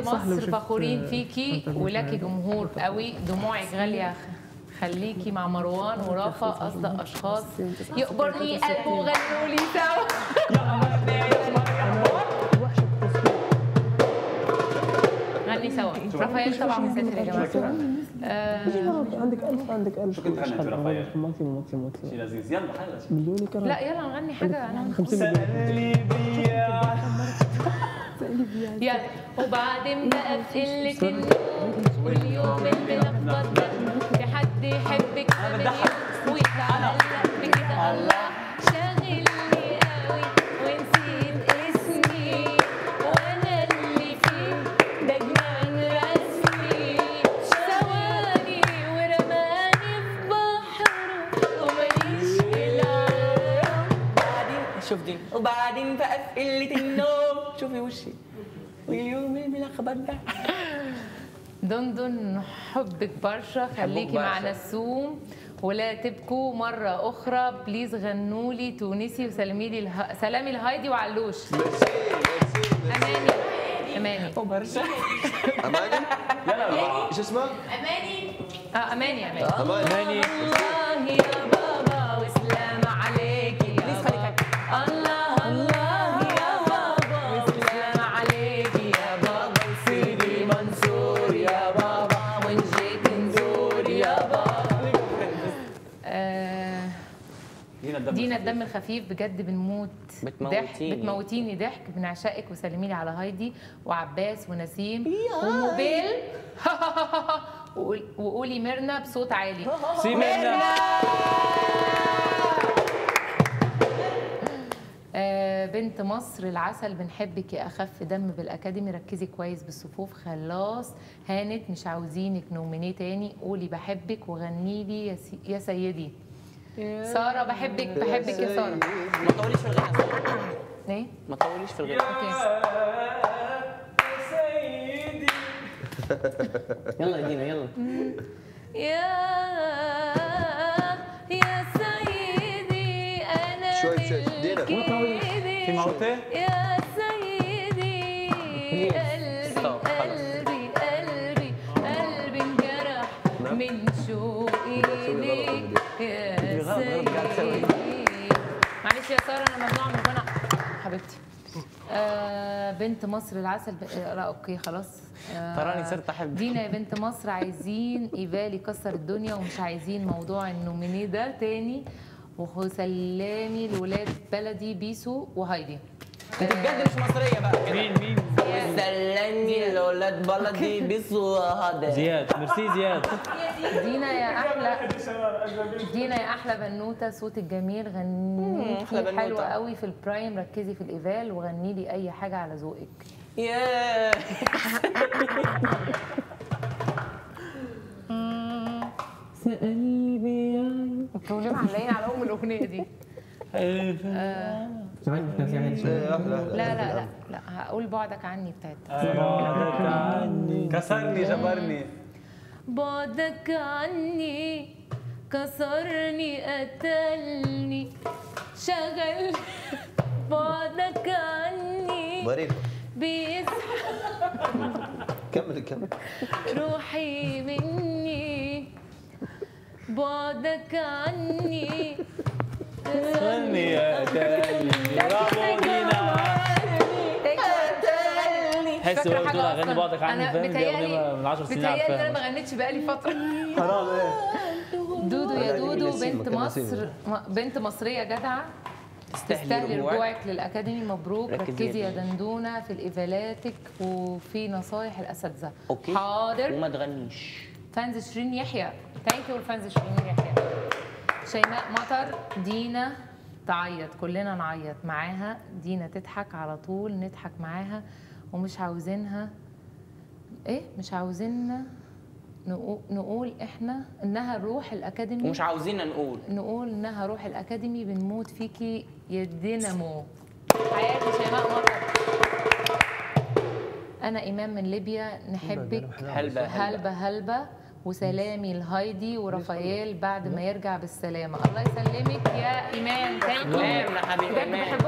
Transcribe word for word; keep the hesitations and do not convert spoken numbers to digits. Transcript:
مصر فخورين فيكي ولك جمهور قوي، دموعك غاليه خليكي مع مروان ورافا اصدق اشخاص يقبرني قلبه وغنوا لي سوا. غني سوا. رافائيل طبعا مسافر يا جماعه. عندك ألف عندك ألف. شو كنت غنيت رافائيل؟ ماكسيموم ماكسيموم شيء لذيذ. يلا حلو. مليون كرة. لا يلا نغني حاجه انا خمسين يلا. وبعدين بقى بقلة النوم واليوم الملخبط ده في حد يحبك ويتعلق بكده الله شاغلني قوي ونسيت اسمي وانا اللي فيه ده جنان رسمي ثواني ورماني في بحره وماليش في العالم. بعدين شوف دي وبعدين بقى في قلة النوم شوفي وشي واليوم الملخبط ده. دندن حبك برشا خليكي مع نسوم ولا تبكوا مرة أخرى بليز غنوا لي تونسي وسلمي لي اله... سلامي لهايدي وعلوش. أماني أماني وبرشا أماني؟ يلا إيش اسمها؟ أماني اه أماني أماني أماني الله يا بابا وسلام عليكي يا بابا الله الله يا بابا وسلام عليكي يا بابا وسيدي منصور يا بابا ونجيك نزور يا بابا. آه دينا الدم الخفيف بجد بنموت ضحك بتموتيني ضحك بنعشقك وسلمي لي على هايدي وعباس ونسيم وموبيل وقولي ميرنا بصوت عالي. سي ميرنا. آه بنت مصر العسل بنحبك يا اخف دم بالاكاديمي ركزي كويس بالصفوف خلاص هانت مش عاوزينك نومينيه تاني قولي بحبك وغني لي يا, سي... يا سيدي. ساره بحبك بحبك يا ساره. ما تطوليش في الغنى. ايه؟ ما تطوليش في الغنى. اوكي. يلا يا دينا يلا. يا يا سيدي انا شوي شوي دينا في موتة؟ يا سيدي قلبي قلبي قلبي قلبي انجرح من شوقي ليك يا سيدي. معلش يا ساره انا ممنوع من الغنى حبيبتي. آه بنت مصر العسل ب... لا اوكي خلاص. آه تراني صرت احب. دينا يا بنت مصر عايزين ايفال يكسر الدنيا ومش عايزين موضوع النومينيه ده تاني وسلامي لولاد بلدي بيسو وهايدي. انت بجد مش مصريه بقى. مين مين؟ سلامي لولاد بلدي بيسو هذا. زياد ميرسي زياد. دينا يا احلى دينا يا احلى بنوته صوتك جميل غنيتي حلوه قوي في البرايم ركزي في الايفال وغني لي اي حاجه على ذوقك. ياه قلبي يعني انتوا ليه معلقين على ام الاغنيه دي؟ آه. لا لا لا لا هقول بعدك عني بتاعتها. بعدك عني كسرني جبرني. بعدك عني كسرني قتلني شغل بعدك عني مريض بيسحب كمل كمل روحي مني بعدك عني غني يا تالي. برافو دينا. حس وهي بتقول اغني بعدك عني فاهم دي اغنيه من عشر سنين عارفاها. بتهيألي انا ما غنيتش بقالي فتره. حرام ايه دودو يا دودو بنت مصر بنت مصريه جدعه تستاهلي رجوعك للاكاديمي مبروك. ركزي يا دندونه في الايفالاتك وفي نصايح الاساتذه. اوكي حاضر وما تغنيش. فانز شيرين يحيى ثانك يو الفانز شيرين يحيى. شيماء مطر دينا تعيط كلنا نعيط معاها دينا تضحك على طول نضحك معاها ومش عاوزينها ايه مش عاوزيننا نقول احنا انها روح الاكاديمي ومش عاوزيننا نقول نقول انها روح الاكاديمي بنموت فيكي يا دينامو. حياتي شيماء مطر. انا ايمان من ليبيا نحبك هلبة هلبة هلبة وسلامي لهايدي ورافائيل بعد ما يرجع بالسلامه. الله يسلمك يا ايمان. ثانك يو يا حبيبي ايمان.